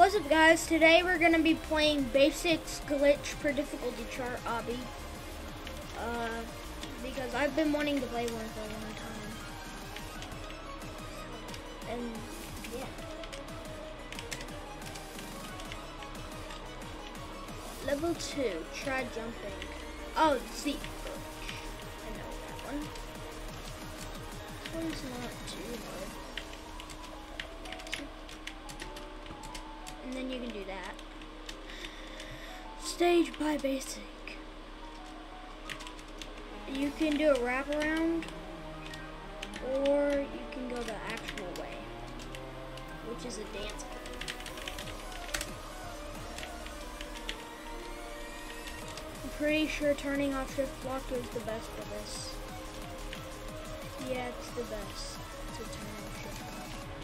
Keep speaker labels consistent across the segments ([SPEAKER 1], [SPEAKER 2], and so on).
[SPEAKER 1] What's up, guys? Today we're gonna be playing Basics Glitch per difficulty chart obby. Because I've been wanting to play one for a long time. And yeah. Level 2, try jumping. Oh, Zeep. I know that one. This one's not too hard. And then you can do that. Stage by basic. You can do a wraparound, or you can go the actual way, which is a dance move. I'm pretty sure turning off shift block is the best for this. Yeah, it's the best to turn off shift block.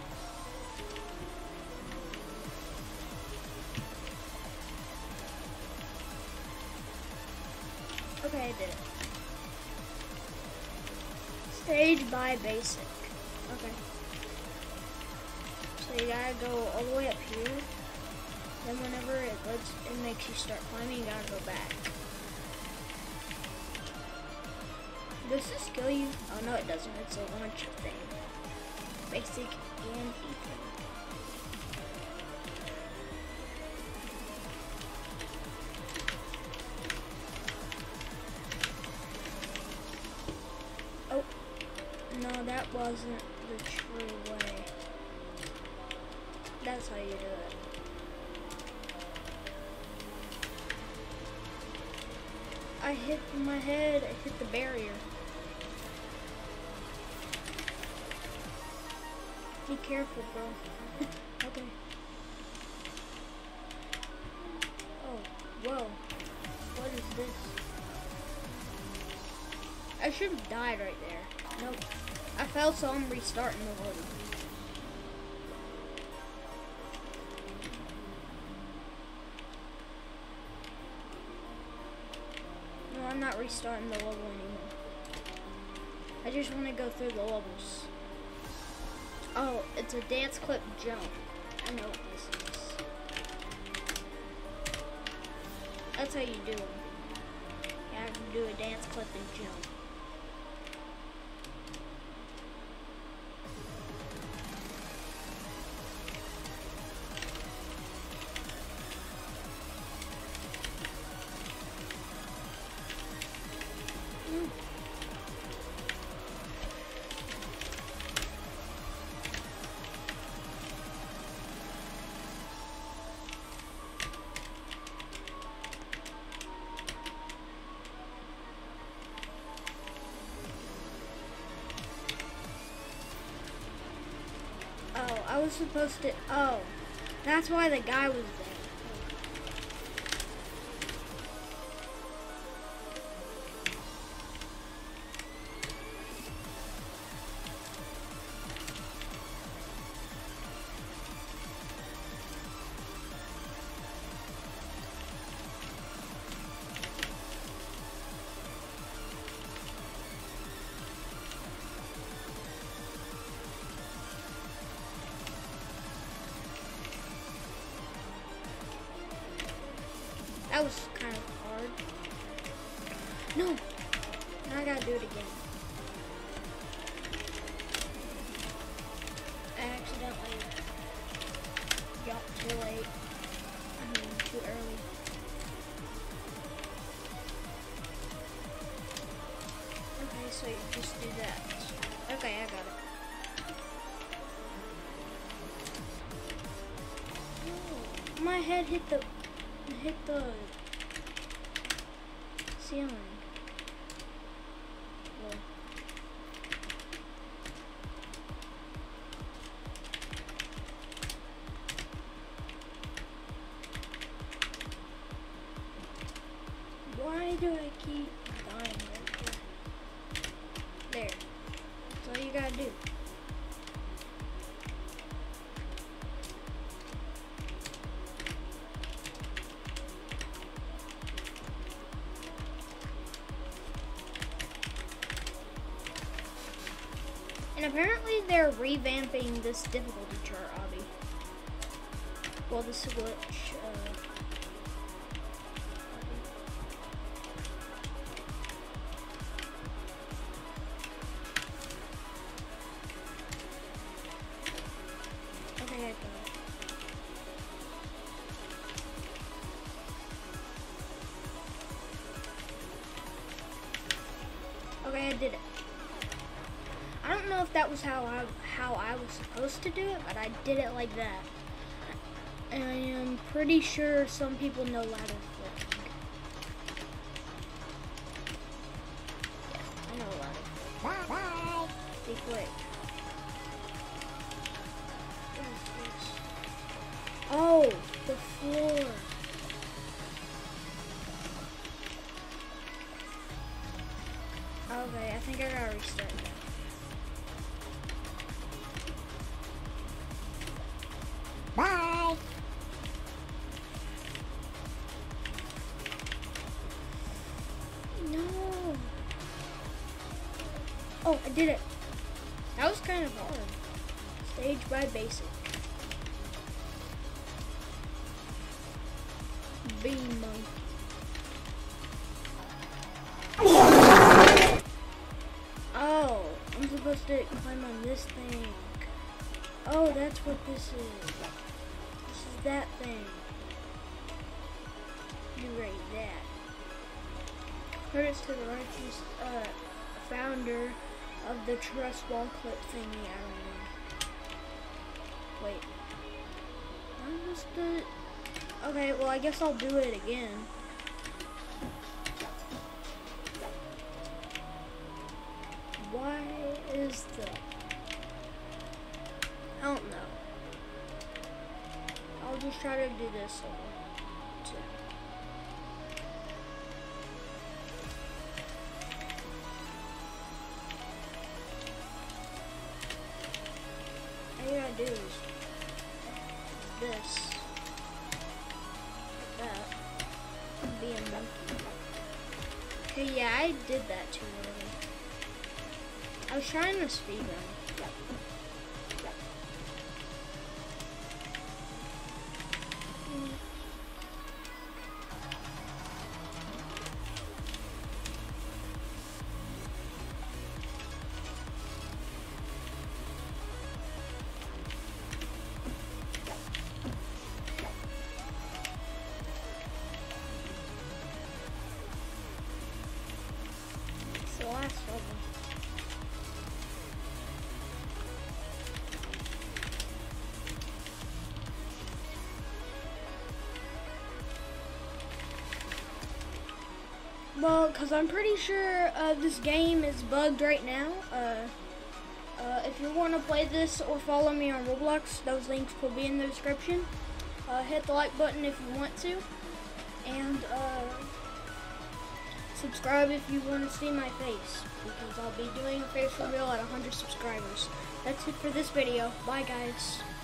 [SPEAKER 1] Okay, I did it. Stage by basic. Okay. So you gotta go all the way up here. Then whenever it makes you start climbing, you gotta go back. Does this kill you? Oh no, it doesn't. It's a launch thing. Basic and Ethan. Oh, no, that wasn't the true way. That's how you do it. I hit my head, I hit the barrier. Be careful, bro. Okay. Oh, whoa. What is this? I should have died right there. Nope. I fell, so I'm restarting the level. No, I'm not restarting the level anymore. I just want to go through the levels. Oh, it's a dance clip jump. I know what this is. That's how you do it. You have to do a dance clip and jump. Oh, I was supposed to, oh, that's why the guy was there. That was kind of hard. No! Now I gotta do it again. I accidentally jumped too late. I mean, too early. Okay, so you just do that. Okay, I got it. Oh, my head hit the ceiling. Whoa. Why do I keep dying right there? There. That's all you gotta do. And apparently they're revamping this difficulty chart obby. Well, this is a glitch. Okay, I got it. Okay, I did it. I don't know if that was how I was supposed to do it, but I did it like that. And I am pretty sure some people know ladder flipping. Yeah, I know ladder flipping. Bye. Be quick. What is this? Oh, the floor. Okay, I think I gotta restart that. Bye. No. Oh, I did it. That was kind of hard. Stage by basic. Bee monkey. Oh, I'm supposed to climb on this thing. Oh, that's what this is. This is that thing. You rate that. Credits to the righteous founder of the truss wall clip thingy. I don't know. Wait. I must do it. Okay, well, I guess I'll do it again. Why is the... I don't know. I'll just try to do this one too. All you gotta do is this. Like that. Be a monkey. Okay, yeah, I did that too early. I was trying to speed run. It's the last level. Well, because I'm pretty sure this game is bugged right now. If you want to play this or follow me on Roblox, those links will be in the description. Hit the like button if you want to. And subscribe if you want to see my face. Because I'll be doing a face reveal at 100 subscribers. That's it for this video. Bye, guys.